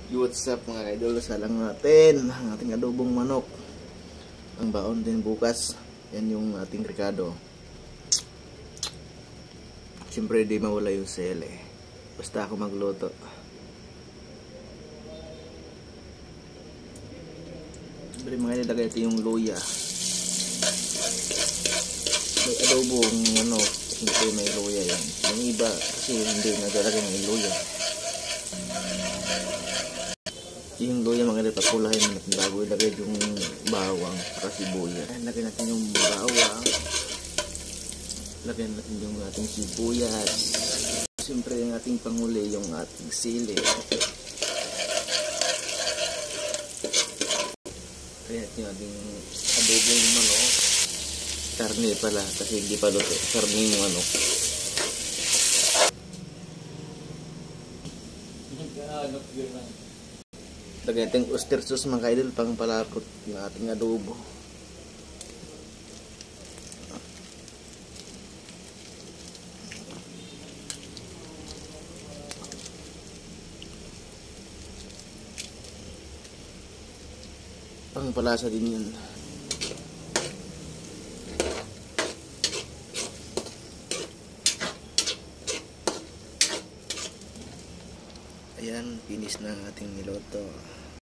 What's up mga idol, salang natin ang ating adobong manok. Ang baon din bukas, yan yung ating Ricardo. Siyempre di mawala yung sele, basta ako magluto. Siyempre mga idol, lagay ito yung luya. May adobong manok, hindi may luya yan. Yung iba kasi hindi nagalagay ng luya. Yung luya mga idol, papulahin natin bago ilagay yung bawang at sibuyas. Lagyan natin yung bawang, lagyan natin yung ating sibuyas, siyempre yung ating panguli yung ating sili. Kaya yung ating adobong manok, karne pala kasi hindi pa luto, karne yung manok. Lagyan natin oyster sauce mga idol pang palapot ng ating adobo. Pang palasa din yun. Ayan, finish na ang ating niloto.